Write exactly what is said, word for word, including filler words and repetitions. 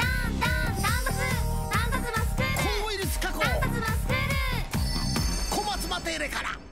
ダンダントツダントツバスクール高ウイルス加工ダントツバスクール小松マテーレから